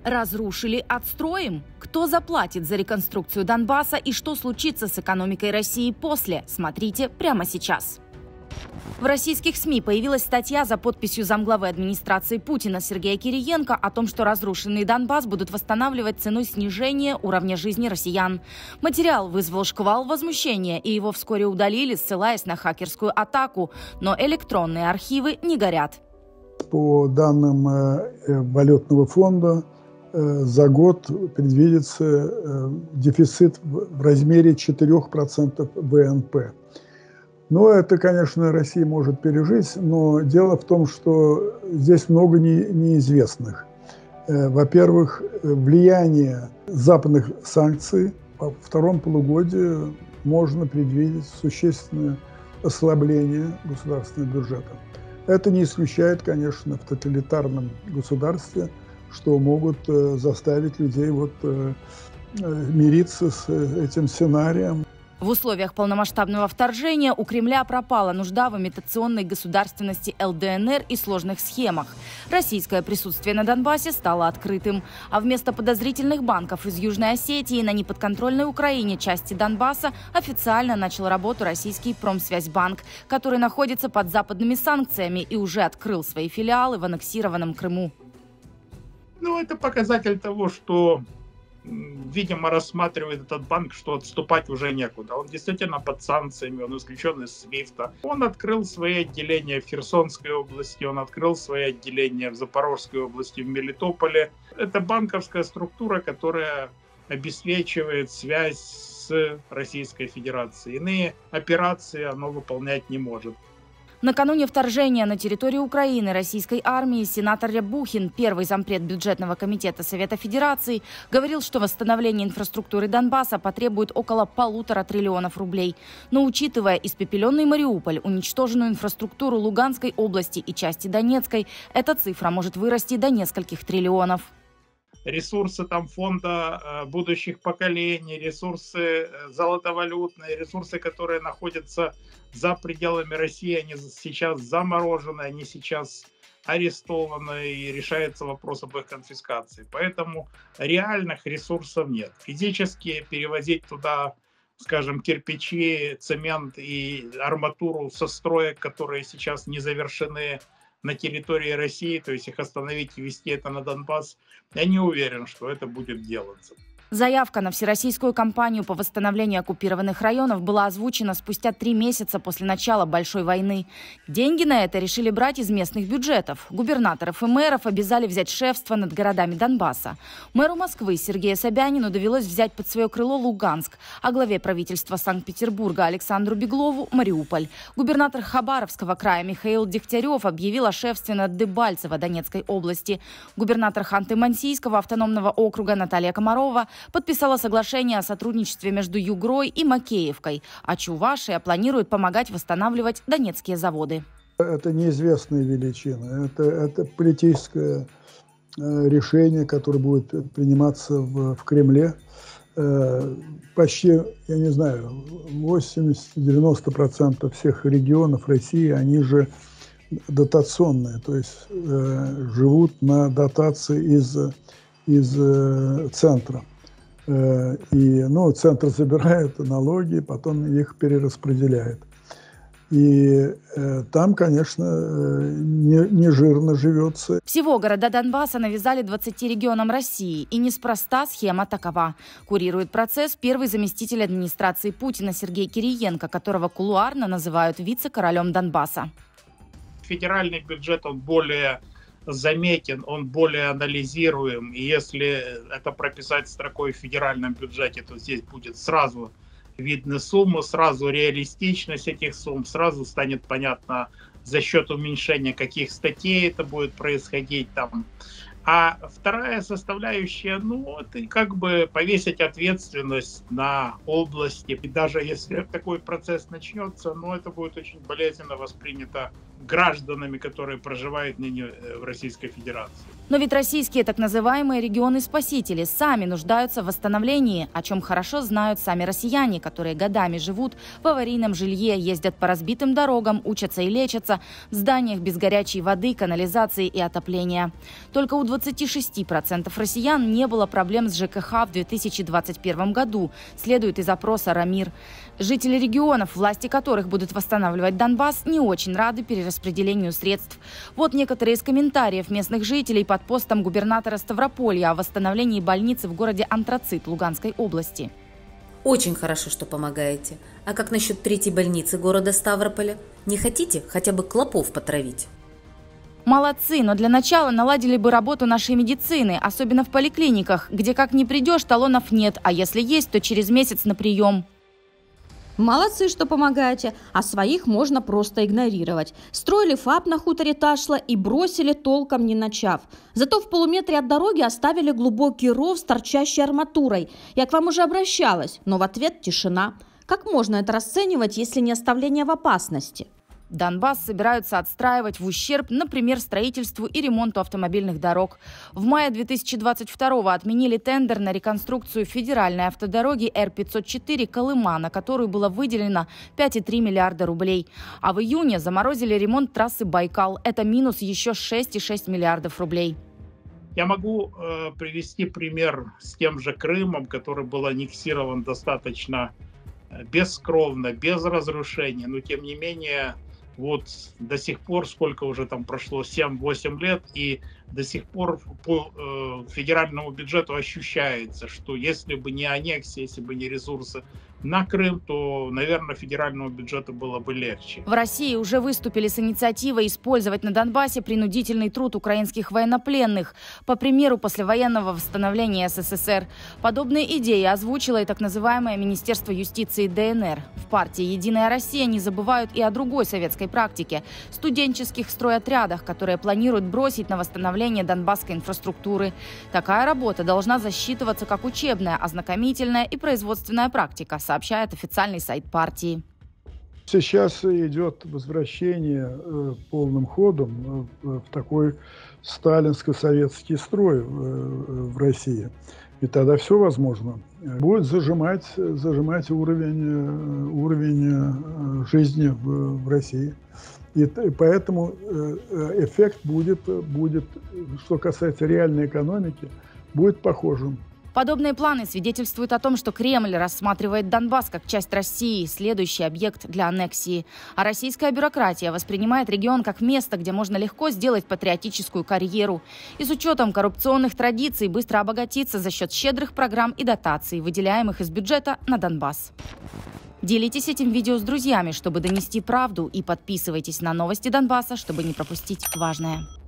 Разрушили, отстроим? Кто заплатит за реконструкцию Донбасса и что случится с экономикой России после? Смотрите прямо сейчас. В российских СМИ появилась статья за подписью замглавы администрации Путина Сергея Кириенко о том, что разрушенный Донбасс будут восстанавливать ценой снижения уровня жизни россиян. Материал вызвал шквал возмущения, и его вскоре удалили, ссылаясь на хакерскую атаку. Но электронные архивы не горят. По данным валютного фонда, за год предвидится дефицит в размере 4% ВНП. Но это, конечно, Россия может пережить, но дело в том, что здесь много неизвестных. Во-первых, влияние западных санкций во втором полугодии можно предвидеть существенное ослабление государственного бюджета. Это не исключает, конечно, в тоталитарном государстве, что могут заставить людей мириться с этим сценарием. В условиях полномасштабного вторжения у Кремля пропала нужда в имитационной государственности ЛДНР и сложных схемах. Российское присутствие на Донбассе стало открытым. А вместо подозрительных банков из Южной Осетии на неподконтрольной Украине части Донбасса официально начал работу российский Промсвязьбанк, который находится под западными санкциями и уже открыл свои филиалы в аннексированном Крыму. Это показатель того, что, видимо, рассматривает этот банк, что отступать уже некуда. Он действительно под санкциями, он исключен из СВИФТа. Он открыл свои отделения в Херсонской области, он открыл свои отделения в Запорожской области, в Мелитополе. Это банковская структура, которая обеспечивает связь с Российской Федерацией. Иные операции оно выполнять не может. Накануне вторжения на территорию Украины российской армии сенатор Рябухин, первый зампред бюджетного комитета Совета Федерации, говорил, что восстановление инфраструктуры Донбасса потребует около 1,5 триллиона рублей. Но учитывая испепеленный Мариуполь, уничтоженную инфраструктуру Луганской области и части Донецкой, эта цифра может вырасти до нескольких триллионов. Ресурсы фонда будущих поколений, ресурсы золотовалютные, ресурсы, которые находятся за пределами России, они сейчас заморожены, они сейчас арестованы и решается вопрос об их конфискации. Поэтому реальных ресурсов нет. Физически перевозить туда, скажем, кирпичи, цемент и арматуру со строек, которые сейчас не завершены на территории России, то есть их остановить и везти это на Донбасс, я не уверен, что это будет делаться. Заявка на всероссийскую кампанию по восстановлению оккупированных районов была озвучена спустя 3 месяца после начала Большой войны. Деньги на это решили брать из местных бюджетов. Губернаторов и мэров обязали взять шефство над городами Донбасса. Мэру Москвы Сергею Собянину довелось взять под свое крыло Луганск, а главе правительства Санкт-Петербурга Александру Беглову – Мариуполь. Губернатор Хабаровского края Михаил Дегтярев объявил о шефстве над Дебальцево Донецкой области. Губернатор Ханты-Мансийского автономного округа Наталья Комарова подписала соглашение о сотрудничестве между Югрой и Макеевкой, а Чувашия планирует помогать восстанавливать донецкие заводы. Это неизвестные величины, это политическое решение, которое будет приниматься в Кремле. Почти, 80-90% всех регионов России, они же дотационные, то есть живут на дотации из центра. Центр забирает налоги, потом их перераспределяет. И там, конечно, не жирно живется. Всего города Донбасса навязали 20 регионам России. И неспроста схема такова. Курирует процесс первый заместитель администрации Путина Сергей Кириенко, которого кулуарно называют вице-королем Донбасса. Федеральный бюджет, он более заметен, он более анализируем. И если это прописать строкой в федеральном бюджете, то здесь будет сразу видны суммы, сразу реалистичность этих сумм, сразу станет понятно, за счет уменьшения каких статей это будет происходить там. А вторая составляющая, это повесить ответственность на области. И даже если такой процесс начнется, это будет очень болезненно воспринято гражданами, которые проживают ныне в Российской Федерации. Но ведь российские так называемые регионы-спасители сами нуждаются в восстановлении, о чем хорошо знают сами россияне, которые годами живут в аварийном жилье, ездят по разбитым дорогам, учатся и лечатся в зданиях без горячей воды, канализации и отопления. Только у 26% россиян не было проблем с ЖКХ в 2021 году, следует из опроса «Рамир». Жители регионов, власти которых будут восстанавливать Донбасс, не очень рады перераспределению средств. Вот некоторые из комментариев местных жителей под постом губернатора Ставрополья о восстановлении больницы в городе Антрацит Луганской области. Очень хорошо, что помогаете. А как насчет 3-й больницы города Ставрополя? Не хотите хотя бы клопов потравить? Молодцы, но для начала наладили бы работу нашей медицины, особенно в поликлиниках, где как ни придешь, талонов нет, а если есть, то через месяц на прием. Молодцы, что помогаете, а своих можно просто игнорировать. Строили ФАП на хуторе Ташла и бросили, толком не начав. Зато в полуметре от дороги оставили глубокий ров с торчащей арматурой. Я к вам уже обращалась, но в ответ тишина. Как можно это расценивать, если не оставление в опасности? Донбасс собираются отстраивать в ущерб, например, строительству и ремонту автомобильных дорог. В мае 2022-го отменили тендер на реконструкцию федеральной автодороги Р-504 Колыма, на которую было выделено 5,3 миллиарда рублей. А в июне заморозили ремонт трассы Байкал. Это минус еще 6,6 миллиардов рублей. Я могу привести пример с тем же Крымом, который был аннексирован достаточно бескровно, без разрушения, но тем не менее вот до сих пор, сколько уже там прошло, 7-8 лет, и до сих пор по федеральному бюджету ощущается, что если бы не аннексия, если бы не ресурсы на Крым, то, наверное, федеральному бюджету было бы легче. В России уже выступили с инициативой использовать на Донбассе принудительный труд украинских военнопленных, по примеру послевоенного восстановления СССР. Подобные идеи озвучило и так называемое Министерство юстиции ДНР. В партии «Единая Россия» не забывают и о другой советской практике – студенческих стройотрядах, которые планируют бросить на восстановление донбасской инфраструктуры. Такая работа должна засчитываться как учебная, ознакомительная и производственная практика, сообщает официальный сайт партии. Сейчас идет возвращение полным ходом в такой сталинско-советский строй в России. И тогда все возможно. Будет зажимать уровень жизни в России. И поэтому эффект будет, что касается реальной экономики, будет похожим. Подобные планы свидетельствуют о том, что Кремль рассматривает Донбасс как часть России, следующий объект для аннексии. А российская бюрократия воспринимает регион как место, где можно легко сделать патриотическую карьеру. И с учетом коррупционных традиций быстро обогатиться за счет щедрых программ и дотаций, выделяемых из бюджета на Донбасс. Делитесь этим видео с друзьями, чтобы донести правду, и подписывайтесь на новости Донбасса, чтобы не пропустить важное.